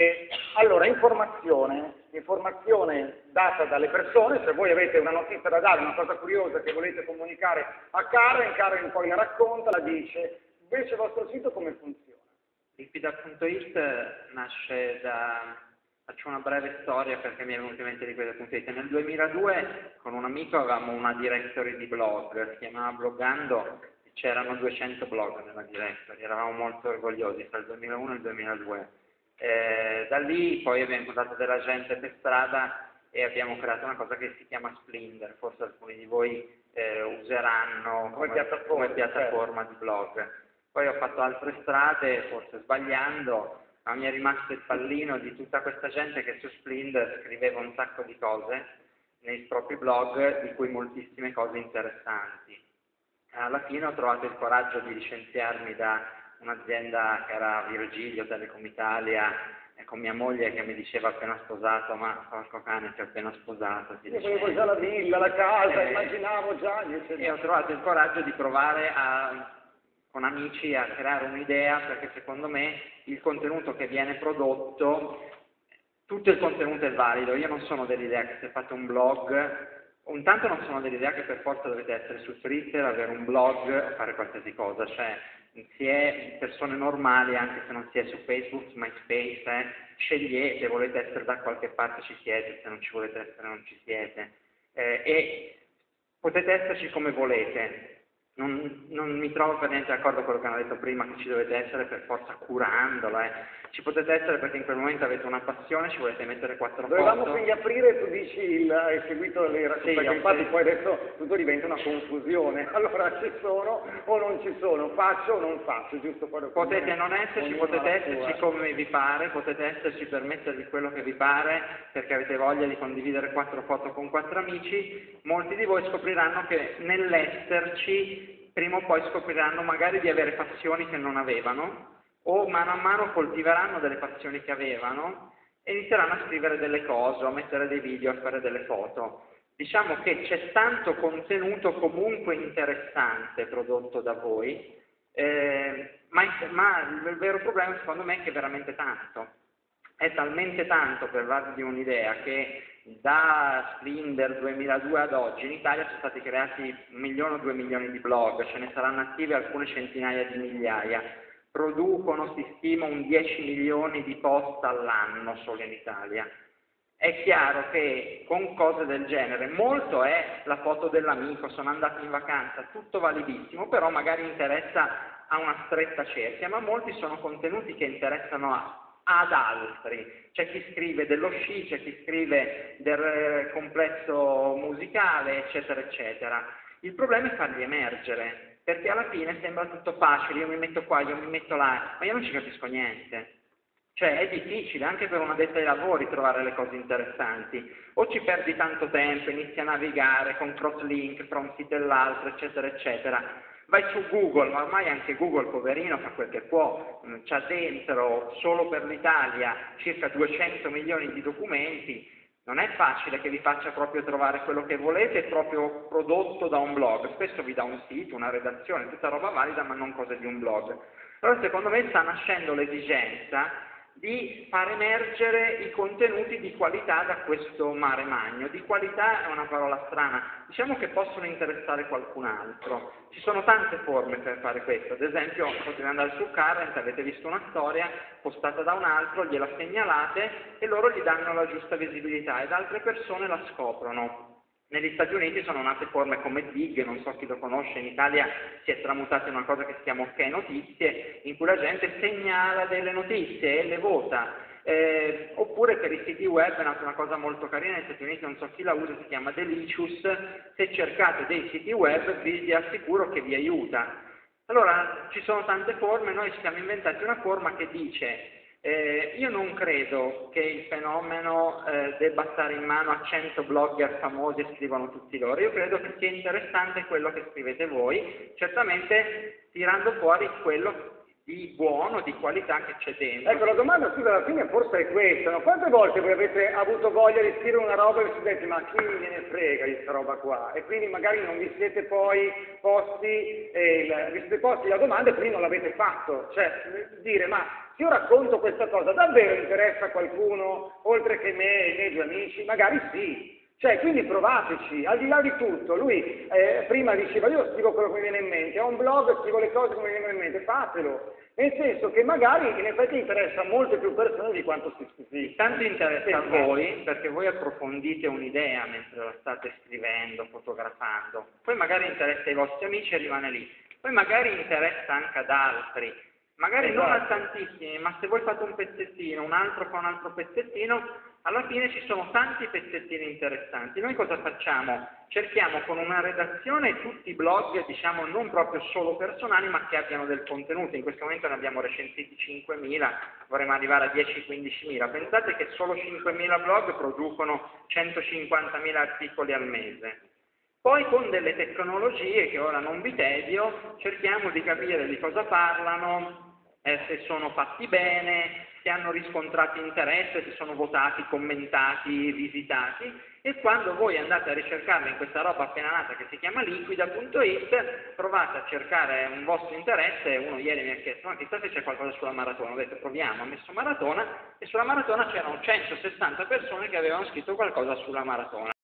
Allora, informazione data dalle persone. Se voi avete una notizia da dare, una cosa curiosa che volete comunicare a Karen poi la racconta, la dice. Invece il vostro sito come funziona? Liquida.it nasce da... Faccio una breve storia perché mi è venuto in mente Liquida.it. Nel 2002 con un amico avevamo una directory di blog, si chiamava Bloggando, e c'erano 200 blog nella directory, eravamo molto orgogliosi tra il 2001 e il 2002. Da lì poi abbiamo incontrato della gente per strada e abbiamo creato una cosa che si chiama Splinder, forse alcuni di voi useranno come piattaforma di blog. Poi ho fatto altre strade, forse sbagliando, ma mi è rimasto il pallino di tutta questa gente che su Splinder scriveva un sacco di cose nei propri blog, di cui moltissime cose interessanti. Alla fine ho trovato il coraggio di licenziarmi da un'azienda che era Virgilio, Telecom Italia, e con mia moglie che mi diceva appena sposato, ma porco cane, ti ho appena sposato. Io volevo già la villa, la casa, immaginavo già. E ho trovato il coraggio di provare con amici a creare un'idea, perché secondo me il contenuto che viene prodotto, tutto il contenuto è valido. Io non sono dell'idea che se fate un blog, intanto non sono dell'idea che per forza dovete essere su Twitter, avere un blog o fare qualsiasi cosa, cioè si è persone normali anche se non si è su Facebook, su MySpace, scegliete, volete essere da qualche parte ci siete, se non ci volete essere non ci siete, e potete esserci come volete. Non mi trovo per niente d'accordo con quello che hanno detto prima, che ci dovete essere per forza curandolo. Ci potete essere perché in quel momento avete una passione, ci volete mettere 4 foto. Dovevamo quindi aprire, tu dici, hai seguito le raccolte, perché infatti poi adesso tutto diventa una confusione. Allora ci sono o non ci sono, faccio o non faccio, giusto? Potete non esserci, potete esserci come vi pare, potete esserci per mettervi quello che vi pare, perché avete voglia di condividere 4 foto con 4 amici. Molti di voi scopriranno che nell'esserci prima o poi scopriranno magari di avere passioni che non avevano, o mano a mano coltiveranno delle passioni che avevano e inizieranno a scrivere delle cose, a mettere dei video, a fare delle foto. Diciamo che c'è tanto contenuto comunque interessante prodotto da voi, ma il vero problema secondo me è che è veramente tanto. È talmente tanto, per darvi un'idea, che da Splinder 2002 ad oggi in Italia sono stati creati 1 milione o 2 milioni di blog, ce ne saranno attive alcune centinaia di migliaia, producono, si stima, 10 milioni di post all'anno solo in Italia. È chiaro che con cose del genere, molto è la foto dell'amico, sono andato in vacanza, tutto validissimo, però magari interessa a una stretta cerchia, ma molti sono contenuti che interessano ad altri. C'è chi scrive dello sci, c'è chi scrive del complesso musicale, eccetera, eccetera. Il problema è farli emergere, perché alla fine sembra tutto facile, io mi metto qua, io mi metto là, ma io non ci capisco niente. Cioè è difficile anche per un addetto ai lavori trovare le cose interessanti, o ci perdi tanto tempo, inizi a navigare con crosslink fra un sito e l'altro, eccetera, eccetera. Vai su Google, ma ormai anche Google, poverino, fa quel che può, c'ha dentro solo per l'Italia circa 200 milioni di documenti, non è facile che vi faccia proprio trovare quello che volete proprio prodotto da un blog, spesso vi dà un sito, una redazione, tutta roba valida ma non cose di un blog. Allora secondo me sta nascendo l'esigenza di far emergere i contenuti di qualità da questo mare magno. Di qualità è una parola strana, diciamo che possono interessare qualcun altro. Ci sono tante forme per fare questo, ad esempio potete andare su Current, avete visto una storia postata da un altro, gliela segnalate e loro gli danno la giusta visibilità ed altre persone la scoprono. Negli Stati Uniti sono nate forme come Dig, non so chi lo conosce, in Italia si è tramutata in una cosa che si chiama Ok Notizie, in cui la gente segnala delle notizie e le vota. Oppure per i siti web è nata una cosa molto carina, negli Stati Uniti non so chi la usa, si chiama Delicious, se cercate dei siti web vi assicuro che vi aiuta. Allora ci sono tante forme, noi ci siamo inventati una forma che dice io non credo che il fenomeno debba stare in mano a 100 blogger famosi e scrivono tutti loro, io credo che sia interessante quello che scrivete voi, certamente tirando fuori quello di buono, di qualità che c'è dentro. Ecco, la domanda scusa alla fine forse è questa, no? Quante volte voi avete avuto voglia di scrivere una roba e vi siete detti ma chi me ne frega di questa roba qua? E quindi magari non vi siete poi posti la domanda e quindi non l'avete fatto, cioè dire ma se io racconto questa cosa, davvero interessa a qualcuno, oltre che me e i miei due amici? Magari sì. Cioè, quindi provateci, al di là di tutto, lui prima diceva, io scrivo quello che mi viene in mente, ho un blog, scrivo le cose che mi vengono in mente, fatelo, nel senso che magari in effetti interessa a molte più persone di quanto si Tanto interessa a voi perché voi approfondite un'idea mentre la state scrivendo, fotografando, poi magari interessa ai vostri amici e rimane lì, poi magari interessa anche ad altri, magari non a tantissimi, ma se voi fate un pezzettino, un altro fa un altro pezzettino, alla fine ci sono tanti pezzettini interessanti. Noi cosa facciamo? Cerchiamo con una redazione tutti i blog, diciamo non proprio solo personali, ma che abbiano del contenuto. In questo momento ne abbiamo recensiti 5.000, vorremmo arrivare a 10-15.000. Pensate che solo 5.000 blog producono 150.000 articoli al mese. Poi con delle tecnologie che ora non vi tedio, cerchiamo di capire di cosa parlano, se sono fatti bene, se hanno riscontrato interesse, se sono votati, commentati, visitati, e quando voi andate a ricercarli in questa roba appena nata che si chiama liquida.it, provate a cercare un vostro interesse. Uno ieri mi ha chiesto, ma chissà se c'è qualcosa sulla maratona, ho detto proviamo, ho messo maratona, e sulla maratona c'erano 160 persone che avevano scritto qualcosa sulla maratona.